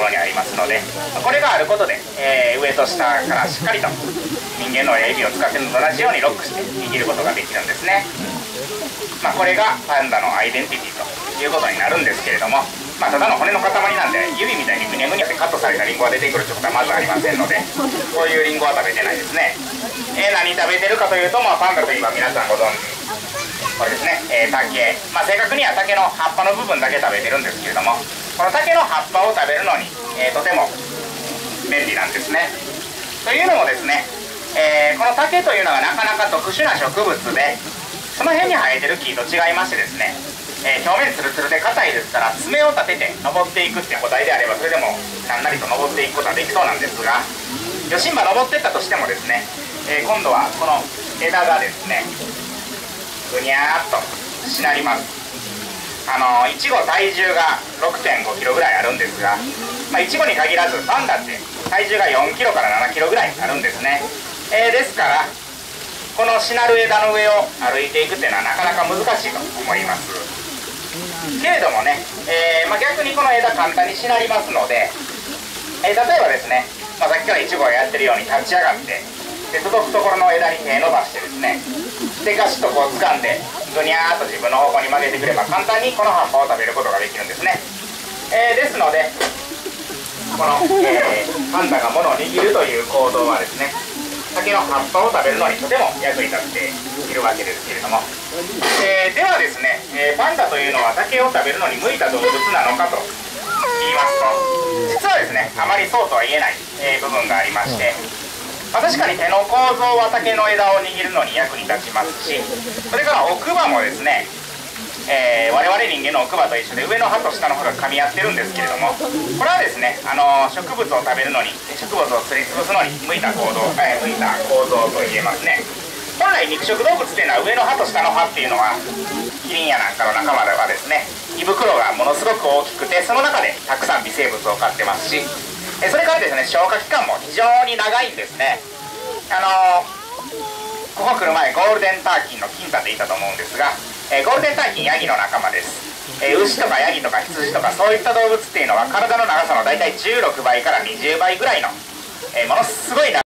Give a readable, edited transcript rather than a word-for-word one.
ころにありますので、これがあることで、上と下からしっかりと人間の親指を使っているのと同じようにロックして握ることができるんですね。これがパンダのアイデンティティということになるんですけれども、ただの骨の塊なんで指みたいにぐにゃぐにゃってカットされたリンゴが出てくるということはまずありませんので、こういうリンゴは食べてないですね。何食べてるかというと、パンダといえば皆さんご存知、これですね、竹、正確には竹の葉っぱの部分だけ食べてるんですけれども、この竹の葉っぱを食べるのに、とても便利なんですね。というのもですね、この竹というのがなかなか特殊な植物で、その辺に生えてる木と違いましてですね、表面ツルツルで硬いですから、爪を立てて登っていくっていう個体であれば、それでもなんなりと登っていくことはできそうなんですが、ヨシンバ登っていったとしてもですね、今度はこの枝がですね、ぐにゃーっとしなります。イチゴ体重が 6.5 キロぐらいあるんですが、イチゴに限らずパンダって体重が4キロから7キロぐらいあるんですね。ですからこのしなる枝の上を歩いていくっていうのはなかなか難しいと思います。けれどもね、逆にこの枝簡単にしなりますので、例えばですね、さっきからイチゴがやってるように立ち上がって、で届くところの枝に手伸ばしてですね、でガシッとこう掴んでぐにゃーっと自分の方向に曲げてくれば簡単にこの葉っぱを食べることができるんですね。ですのでこの、パンダが物を握るという行動はですね、竹の葉っぱを食べるのにとても役に立っているわけですけれども、ではですね、パンダというのは竹を食べるのに向いた動物なのかと言いますと、実はですね、あまりそうとは言えない、部分がありまして、確かに手の構造は竹の枝を握るのに役に立ちますし、それから奥歯もですね、我々人間の奥歯と一緒で上の歯と下の歯が噛み合ってるんですけれども、これはですね、植物を食べるのに、植物をすりつぶすのに向いた構造と言えますね。本来肉食動物っていうのは上の歯と下の歯っていうのはキリンやなんかの仲間ではですね、胃袋がものすごく大きくて、その中でたくさん微生物を飼ってますし、それからですね、消化器官も非常に長いんですね。ここ来る前ゴールデンターキンの金太っていたと思うんですが、ゴールデンターキンヤギの仲間です。牛とかヤギとか羊とかそういった動物っていうのは体の長さの大体16倍から20倍ぐらいの、ものすごい長